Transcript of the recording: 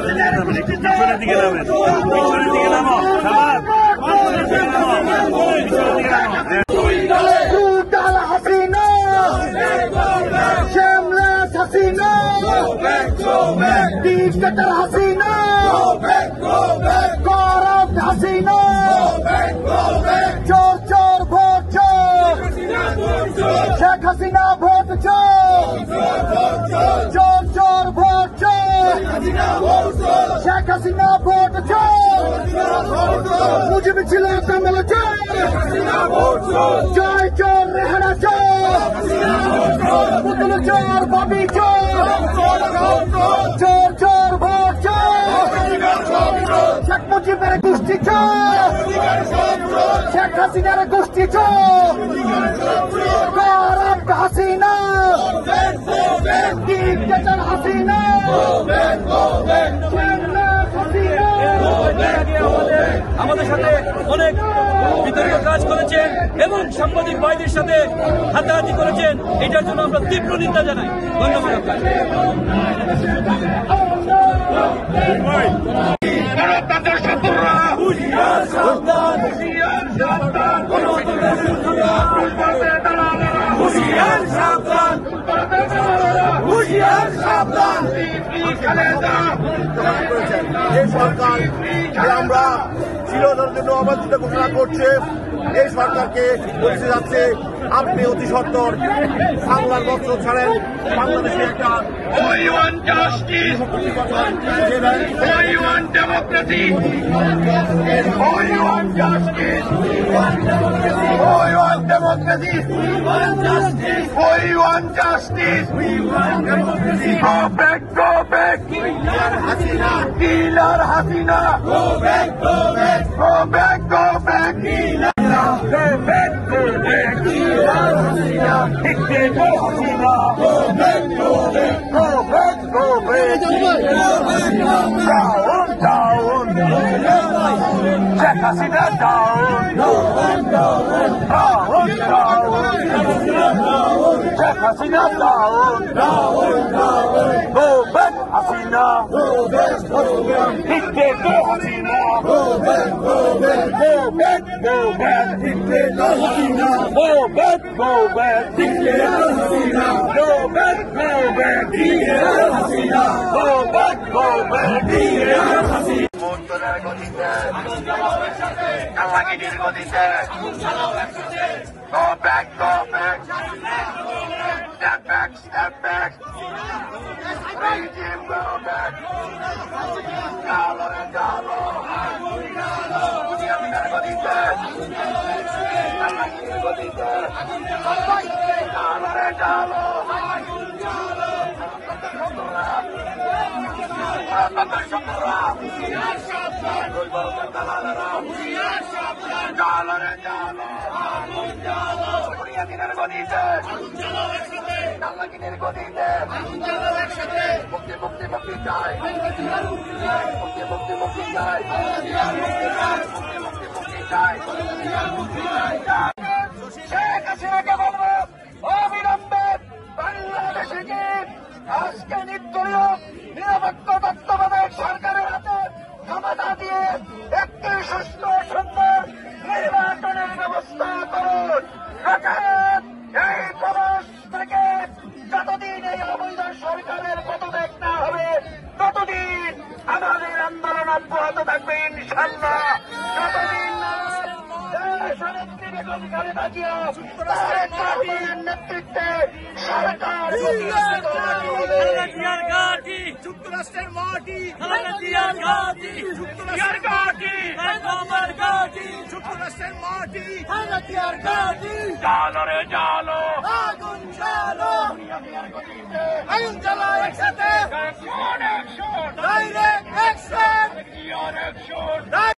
পিছনের দিকে নামেন, পিছনের দিকে নামো, সবার পিছনের দিকে নামো, পিছনের দিকে নামো। ডিক্টেটর হাসিনা, করপ্ট হাসিনা, চোর চোর ভোট চোর, শেখ হাসিনা ভোট চোর, চোর চোর ভোট চোর, শেখ হাসিনা ভোট চোর, মুজিব ছিল কামেল চোর, জয় চোর রেহানা চোর, পুতুল চোর ববি চোর, চোর চোর ভোট চোর, শেখ মুজিবের গোষ্ঠী চোর, শেখ হাসিনার গোষ্ঠী চোর, করপ্ট হাসিনা, ডিক্টেটর হাসিনা, আমাদের সাথে অনেক বিতর্ক কাজ করেছেন এবং সাংবাদিক ভাইদের সাথে হাতাহাতি করেছেন। এটার জন্য আমরা তীব্র নিন্দা জানাই। ধন্যবাদ আপনাকে। এই সরকার আমরা চিরদিনের জন্য অবাঞ্ছিত ঘোষণা করছে, এই সরকারকে বলতে যাচ্ছে আপনি অতি সত্বর বাংলার বস্ত্র ছাড়েন, বাংলাদেশে একটা Killer Hasina, go back, go back, go back, go back, go back, go back, Killer Hasina, dictator Hasina, go back, go back, go back, go back, down, down, Sheikh Hasina down, down, down, Sheikh Hasina down, go back Hasina, go back, go back, dictator Hasina, go back, go back, go back, go back, dictator Hasina, go back, go back, dictator Hasina, go back, go back, dictator Hasina, go back, go back, dictator Hasina. মোর্তনের গতিতে আল্লাহগিরির গতিতে go back, go back, step back, step back, regime go back, jalo re jalo, দুনিয়ার গতিতে আল্লাহগিরির গতিতে jalo re jalo, বুনিয়াদিনের গদিতে আল্লাহগিরির গদিতে মুক্তি মুক্তি মুক্তি চাই, মুক্তি মুক্তি মুক্তি চাই, মুক্তি মুক্তি মুক্তি চাই। শেখ হাসিনাকে বলবো অবিলম্বে বাংলাদেশে কি আজকে নির্দলীয় নিরপেক্ষ তত্ত্বাবধায়ক সরকারের হাতে ক্ষমতা দিয়ে একটি সুস্থ সুন্দর নির্বাচনের ব্যবস্থা করুন। এই প্রবাস থেকে যতদিন এই অবৈধ সরকারের পদত্যাগ না হবে ততদিন আমাদের আন্দোলন অব্যাহত থাকবে ইনশাল্লাহ। যতদিন নেতৃত্বে সরকার যুক্তরাষ্ট্রের মাটি, যুক্তরাষ্ট্রের মাটি, জালো রে জালো, আগুন জালো, আগুন জ্বালা একসাথে, ডাইরেক্ট অ্যাকশন।